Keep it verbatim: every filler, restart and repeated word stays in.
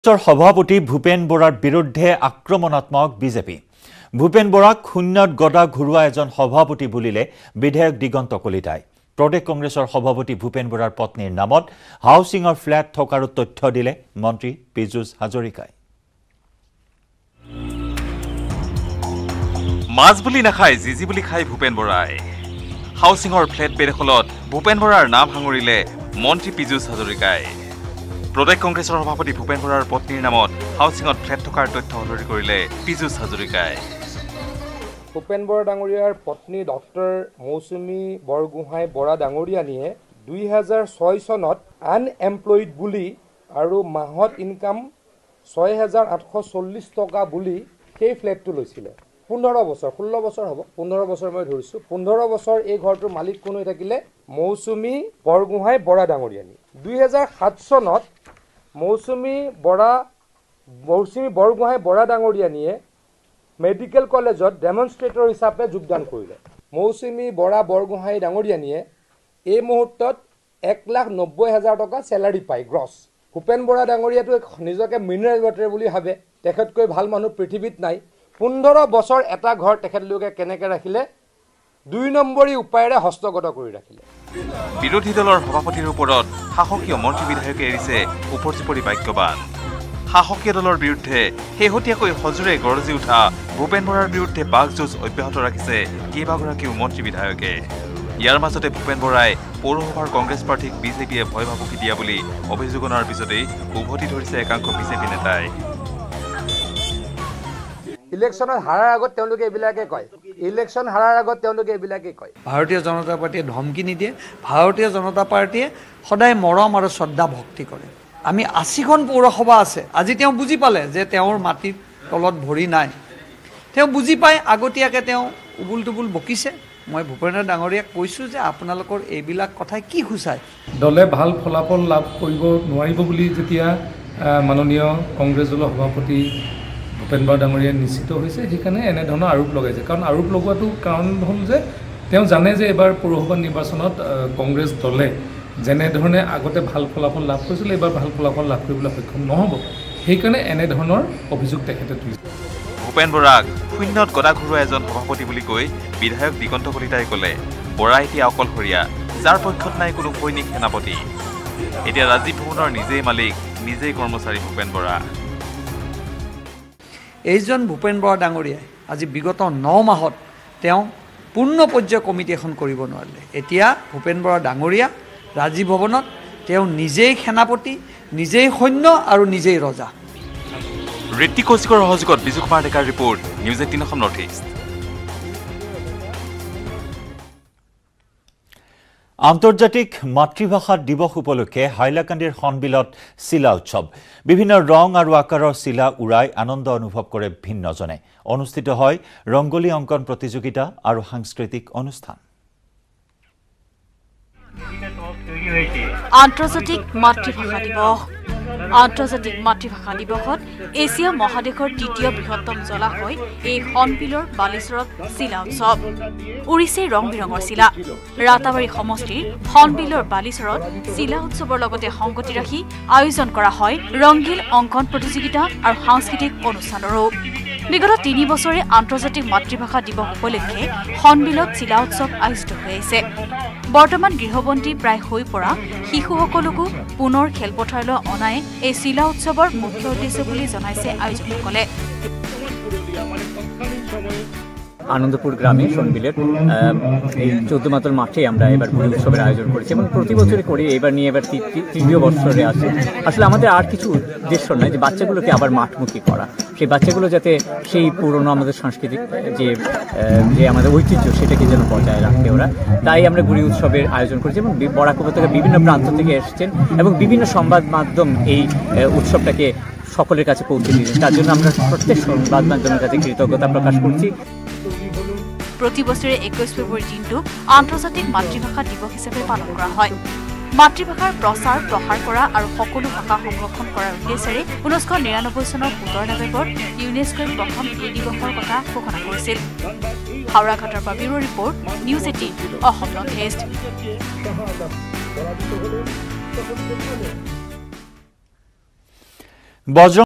সভাপতি ভূপেন বৰাৰ বিৰুদ্ধে আক্ৰমণাত্মক বিজেপি ভূপেন বৰাক শূন্যত গদা ঘুৰুৱা এজন সভাপতি বুলিলে বিধায়ক দিগন্ত কলিতাই প্ৰদেশ কংগ্ৰেছৰ সভাপতি ভূপেন বৰাৰ পত্নীৰ নামত হাউচিংৰ ফ্ল্যাট থকাৰ তথ্য দিলে মন্ত্ৰী পিজুষ হাজৰিকাই মাছ বুলি নাখায় জিজি বুলি খায় ভূপেন বৰাই হাউচিংৰ ফ্ল্যাট বেদখলত ভূপেন বৰাৰ নাম হাঙুৰিলে মন্ত্ৰী পিজুষ হাজৰিকাই প্ৰদেশ কংগ্ৰেছৰ সভাপতি ভূপেন বৰাৰ পত্নীৰ নামত হাউচিংত ফ্ল্যাট থকাৰ তথ্য সদৰি কৰিলে পিজুষ হাজৰিকাই ভূপেন বৰা ডাঙৰীয়াৰ পত্নী ডক্টৰ মৌচুমী বৰগোহাঁই বৰা ডাঙৰীয়ানীয়ে দুই হাজাৰ ছয় চনত আনএমপ্লয়েড বুলি আৰু মাহত ইনকাম ছয় হাজাৰ আঠশ চল্লিছ টকা বুলি সেই ফ্ল্যাটটো লৈছিলে পোন্ধৰ বছৰ ষোল্ল বছৰ হ'ব পোন্ধৰ বছৰ মই ধৰিছোঁ পোন্ধৰ বছৰ এই ঘৰটোৰ মালিক কোন হৈ থাকিলে মৌচুমী বৰগোহাঁই বৰা ডাঙৰীয়ানী দুই হাজাৰ সাত চনত মৌচুমী বৰা মৌচুমী বৰগোহাঁই বৰা ডাঙৰীয়ানীয়ে মেডিকেল কলেজত ডেমনষ্ট্ৰেটৰ হিচাপে যোগদান কৰিলে মৌচুমী বৰা বৰগোহাঁই ডাঙৰীয়ানীয়ে এই মুহূৰ্তত এক লাখ নব্বৈ হাজাৰ টকা চেলাৰী পায় গ্ৰছ ভূপেন বৰা ডাঙৰীয়াটো নিজকে মিনাৰেল ৱাটাৰ বুলি ভাবে তেখেতকৈ ভাল মানুহ পৃথিৱীত নাই পোন্ধৰ বছৰ এটা ঘৰ তেখেতলোকে কেনেকৈ ৰাখিলে দুই নম্বৰী উপায়েৰে হস্তগত কৰি ৰাখিলে বিৰোধী দলৰ সভাপতিৰ ওপৰত শাসকীয় মন্ত্ৰী বিধায়কে এৰিছে উপৰ্যুপৰি বাক্যবান শাসকীয় দলৰ বিৰুদ্ধে শেহতীয়াকৈ সজোৰে গৰজি উঠা ভূপেন বৰাৰ বিৰুদ্ধে বাকযুঁজ অব্যাহত ৰাখিছে কেইবাগৰাকীও মন্ত্ৰী বিধায়কে ইয়াৰ মাজতে ভূপেন বৰাই পৌৰসভাৰ কংগ্ৰেছ প্ৰাৰ্থীক বিজেপিয়ে ভয় ভাবুকি দিয়া বুলি অভিযোগ অনাৰ পিছতেই উভতি ধৰিছে একাংশ বিজেপি নেতাই ইলেকশনত হাৰাৰ আগত তেওঁলোকে এইবিলাকে কয় ইলেকশন হাৰাৰ আগত তেওঁলোকে এইবিলাকে কয় ভাৰতীয় জনতা পাৰ্টিয়ে ধমকি নিদিয়ে ভাৰতীয় জনতা পাৰ্টিয়ে সদায় মৰম আৰু শ্ৰদ্ধা ভক্তি কৰে আমি আশীখন পৌৰসভা আছে আজি তেওঁ বুজি পালে যে তেওঁৰ মাটিৰ তলত ভৰি নাই তেওঁ বুজি পায় আগতীয়াকৈ তেওঁ উবুল টুবুল বকিছে মই ভূপেন ডাঙৰীয়াক কৈছোঁ যে আপোনালোকৰ এইবিলাক কথাই কি সূচায় দলে ভাল ফলাফল লাভ কৰিব নোৱাৰিব বুলি যেতিয়া মাননীয় কংগ্ৰেছ দলৰ সভাপতি ভূপেন বৰা ডাঙৰীয়া নিশ্চিত হৈছে সেইকাৰণে এনেধৰণৰ আৰোপ লগাইছে কাৰণ আৰোপ লগোৱাটো কাৰণ হ'ল যে তেওঁ জানে যে এবাৰ পৌৰসভা নিৰ্বাচনত কংগ্ৰেছ দলে যেনেধৰণে আগতে ভাল ফলাফল লাভ কৰিছিলে এবাৰ ভাল ফলাফল লাভ কৰিবলৈ সক্ষম নহ'ব সেইকাৰণে এনেধৰণৰ অভিযোগ তেখেতে তুলিছে ভূপেন বৰাক শূন্যত গদা ঘূৰোৱা এজন সভাপতি বুলি কৈ বিধায়ক দিগন্ত কলিতাই ক'লে বৰা এতিয়া অকলশৰীয়া যাৰ পক্ষত নাই কোনো সৈনিক সেনাপতি এতিয়া ৰাজীৱ ভৱনৰ নিজেই মালিক নিজেই কৰ্মচাৰী ভূপেন বৰা এইজন ভূপেন বৰা ডাঙৰীয়াই আজি বিগত ন মাহত তেওঁ পূৰ্ণ পৰ্যায়ৰ কমিটি এখন কৰিব নোৱাৰিলে এতিয়া ভূপেন বৰা ডাঙৰীয়া ৰাজীৱ ভৱনত তেওঁ নিজেই সেনাপতি নিজেই সৈন্য আৰু নিজেই ৰজা ঋত্বিক কৌশিকৰ সহযোগত বিজু কুমাৰ ডেকাৰ report news eighteen Assam north east আন্তৰ্জাতিক মাতৃভাষা দিৱস উপলক্ষে হাইলাকান্দিৰ হনবিলত চিলা উৎসৱ বিভিন্ন ৰং আৰু আকাৰৰ চিলা উৰাই আনন্দ অনুভৱ কৰে ভিন্নজনে অনুষ্ঠিত হয় ৰংগোলী অংকন প্ৰতিযোগিতা আৰু সাংস্কৃতিক অনুষ্ঠান আন্তৰ্জাতিক মাতৃভাষা দিৱস আন্তৰ্জাতিক মাতৃভাষা দিৱসত এছিয়া মহাদেশৰ দ্বিতীয় বৃহত্তম জলাশয় এই হনবিলৰ বালিচৰত চিলা উৎসৱ উৰিছে ৰং বিৰঙৰ চিলা ৰাতাবাৰী সমষ্টিৰ হনবিলৰ বালিচৰত চিলা উৎসৱৰ লগতে সংগতি ৰাখি আয়োজন কৰা হয় ৰংগীল অংকন প্ৰতিযোগিতা আৰু সাংস্কৃতিক অনুষ্ঠানৰো বিগত তিনি বছৰে আন্তৰ্জাতিক মাতৃভাষা দিৱস উপলক্ষে হনবিলত চিলা উৎসৱ আয়োজিত হৈ আহিছে বৰ্তমান গৃহবন্দী প্ৰায় হৈ পৰা শিশুসকলকো পুনৰ খেলপথাৰলৈ অনাই এই চিলা উৎসৱৰ মুখ্য উদ্দেশ্য বুলি জনাইছে আয়োজকসকলে আনন্দপুর গ্রামে সনবিলের এই চৌদ্দ মাতর মাঠে আমরা এবার ঘুড়ি উৎসবের আয়োজন করেছি এবং প্রতি বছরই করি এবার নিয়ে এবার তৃতীয় বছরে আসে আসলে আমাদের আর কিছু উদ্দেশ্য নয় যে বাচ্চাগুলোকে আবার মাঠমুখী করা সেই বাচ্চাগুলো যাতে সেই পুরনো আমাদের সাংস্কৃতিক যে যে আমাদের ঐতিহ্য সেটাকে যেন বজায় রাখে ওরা তাই আমরা ঘুড়ি উৎসবের আয়োজন করেছি এবং বরাক উপত্যকার বিভিন্ন প্রান্ত থেকে এসেছেন এবং বিভিন্ন সংবাদ মাধ্যম এই উৎসবটাকে সকলের কাছে পৌঁছে দিয়েছেন তার জন্য আমরা প্রত্যেক সংবাদ মাধ্যমের কাছে কৃতজ্ঞতা প্রকাশ করছি প্ৰতি বছৰে একৈশ ফেব্ৰুৱাৰী দিনটো আন্তৰ্জাতিক মাতৃভাষা দিৱস হিচাপে পালন কৰা হয় মাতৃভাষাৰ প্ৰচাৰ প্ৰসাৰ কৰা আৰু সকলো ভাষা সংৰক্ষণ কৰাৰ উদ্দেশ্যেৰে ঊনৈছশ নিৰানব্বৈ চনৰ সোতৰ নৱেম্বৰত ইউনেস্কোই প্ৰথম এই দিৱসৰ কথা ঘোষণা কৰিছিল হাওৰাঘাটৰ পৰা bureau report news eighteen Assam north east বজ্ৰ